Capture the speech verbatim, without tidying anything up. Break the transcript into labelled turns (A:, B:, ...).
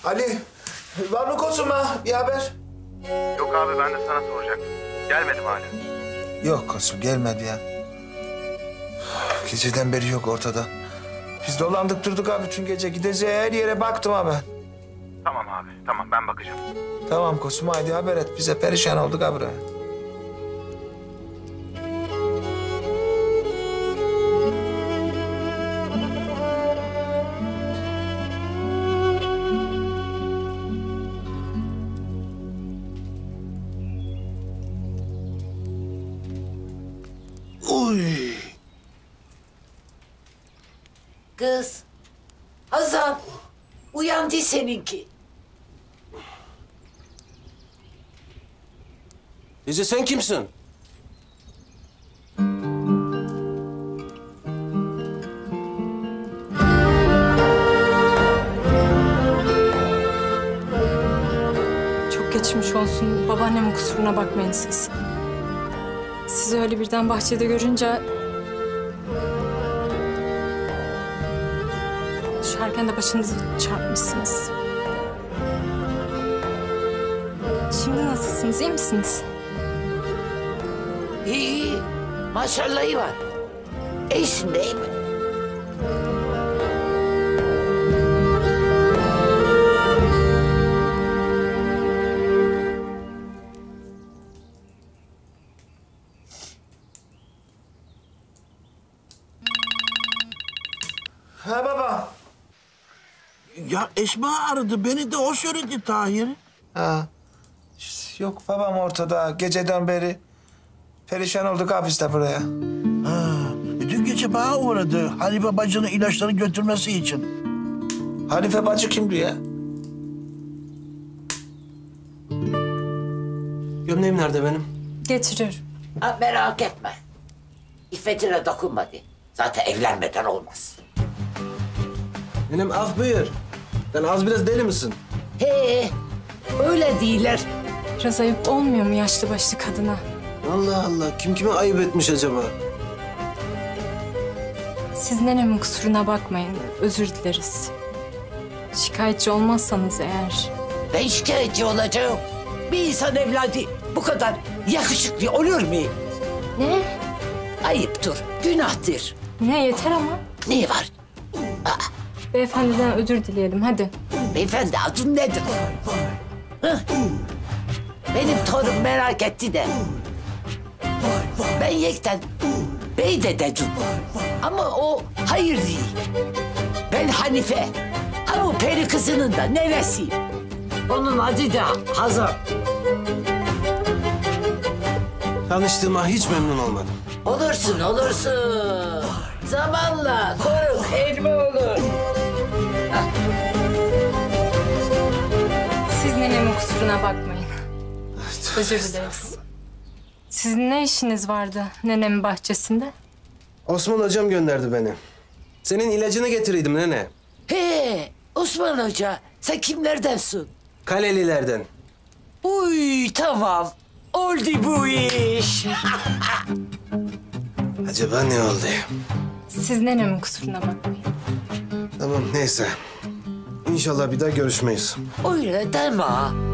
A: Ali, var mı Kosum'a bir haber?
B: Yok abi, ben de sana soracaktım. Gelmedi mi hala?
A: Yok Kosum, gelmedi ya. Geceden beri yok ortada. Biz dolandık durduk abi bütün gece. Gideceği her yere baktım abi.
B: Tamam abi, tamam, ben bakacağım.
A: Tamam Kosum, haydi haber et. Bize perişan olduk abi.
C: Uy.
D: Kız, Hazan, uyandı seninki.
C: Ece sen kimsin?
E: Çok geçmiş olsun. Babaannemin kusuruna bakmayın siz. Sizi öyle birden bahçede görünce... düşerken de başınızı çarpmışsınız. Şimdi nasılsınız, iyi misiniz?
D: İyi, iyi. Maşallahı var. İyisin değil mi?
A: Ha baba.
C: Ya Esma aradı. Beni de o söyledi Tahir.
A: Ha. Yok babam ortada. Geceden beri perişan olduk abi işte buraya.
C: Ha, dün gece bana uğradı. Hanife bacının ilaçları götürmesi için.
A: Hanife bacı kimdi ya?
C: Gömleğim nerede benim?
E: Getiriyorum.
D: Ha, merak etme. İffetine dokunmadı. Zaten evlenmeden olmaz.
C: Benim af buyur. Sen az biraz deli misin?
D: He, öyle değiller.
E: Biraz ayıp olmuyor mu yaşlı başlı kadına?
C: Allah Allah. Kim kime ayıp etmiş acaba?
E: Siz nenemin kusuruna bakmayın. Özür dileriz. Şikayetçi olmazsanız eğer...
D: Ben şikayetçi olacağım. Bir insan evladı bu kadar yakışıklı olur mu?
E: Ne?
D: Ayıptır, günahtır.
E: Ne yeter ama.
D: Ne var?
E: Beyefendiden özür dileyelim hadi.
D: Beyefendi adın nedir? Hah? Benim torun merak etti de. Ben yekten bey de dedim. Ama o hayır değil. Ben Hanife. Ha bu peri kızının da neresi? Onun adı da Hazan.
C: Tanıştığıma hiç memnun olmadım.
D: Olursun, olursun. Zamanla koruk, elma olur.
E: Siz nenemin kusuruna bakmayın. Özür dileriz. Sizin ne işiniz vardı nenemin bahçesinde?
C: Osman hocam gönderdi beni. Senin ilacını getireydim nene.
D: He, Osman Hoca, sen kimlerdensin?
C: Kalelilerden.
D: Uy, tamam. Oldu bu iş.
C: Acaba ne oldu?
E: Siz nenemin kusuruna bakmayın.
C: Tamam neyse. İnşallah bir daha görüşmeyiz.
D: Öyle deme.